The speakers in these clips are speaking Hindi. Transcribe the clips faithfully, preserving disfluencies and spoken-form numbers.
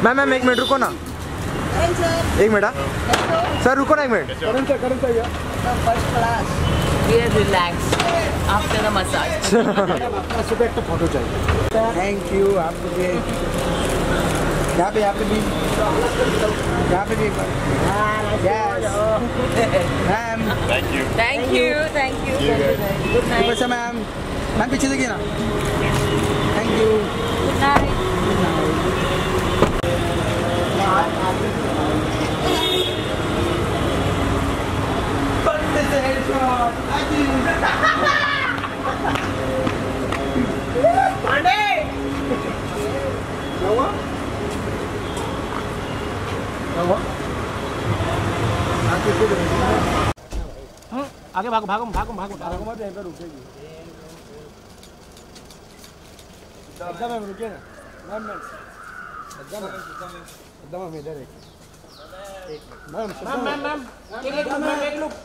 मैम मैम एक मिनट रुको ना, एक मिनट सर रुको ना एक minute. Karan sir Karan sir first class we are relax after the massage. सुबह एक फोटो चाहिए। थैंक यू आपको भी यहाँ पे यहाँ पे भी यहाँ पे भी ma'am thank you thank you thank you good night. बस मैम मैम पीछे देखिए ना। Thank you good night. आगे भागो भागो भागो भागो भागो मत, यहीं पे रुकेगी एकदम। हम रुके ना मैम मैम एकदम एकदम हम इधर एक मैम मैम मैम मैम एक एक मैम एक लुक।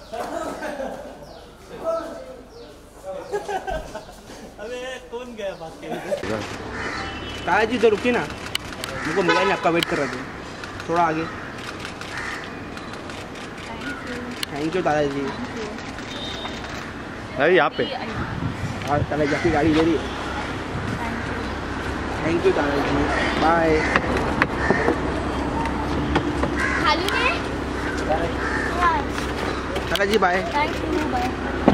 अबे कौन गया बात के ताया जी तो रुकी ना, मुझको मिला नहीं, आपका वेट कर रहा था थोड़ा आगे। थैंक यू ताया जी। अरे यहाँ पे और ताया जी की गाड़ी ले रही है। थैंक यू ताया जी, बाय। ताया जी बाय। Thank you bye.